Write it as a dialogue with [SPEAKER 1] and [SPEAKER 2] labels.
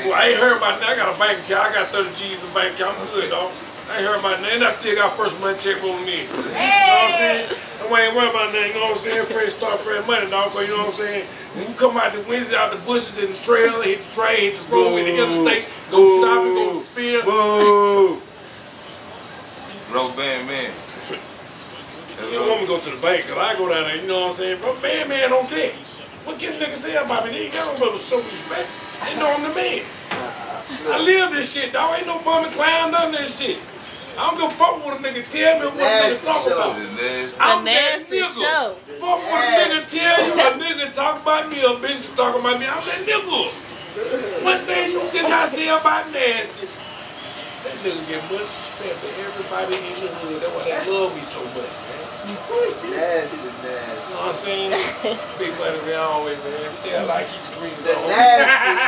[SPEAKER 1] Well, I ain't heard about that. I got a bank account. I got 30 G's in the bank account. I'm good, dog. I ain't heard about that. And I still got first month check on me. You know what I'm saying? I ain't worried about that. You know what I'm saying? Fresh start, fresh money, dog. But you know what I'm saying? When you come out the Wednesday, out the bushes in the trail, hit the train, hit the road, hit the interstate, go stop and go to the field.
[SPEAKER 2] Boo! Bro, man.
[SPEAKER 1] You don't want me to go to the bank, cause I go down there, you know what I'm saying? Bro, man don't care. What can niggas say about me? They ain't got no brother show respect. They know I'm the man. I live this shit, dog. Ain't no bum and clown, none of this shit. I don't give a fuck what a nigga tell me, what a nigga talk about. I'm that nigga. Fuck what a nigga tell you, a nigga talk about me, a bitch can talk about me. I'm that nigga. One thing you cannot say about Nasty, that nigga get much respect for everybody in the hood. That's why they love me so much, man.
[SPEAKER 3] Nasty.
[SPEAKER 1] You know what I'm saying? Big money, man, always, man. Still, I keep screaming.
[SPEAKER 3] The nasty.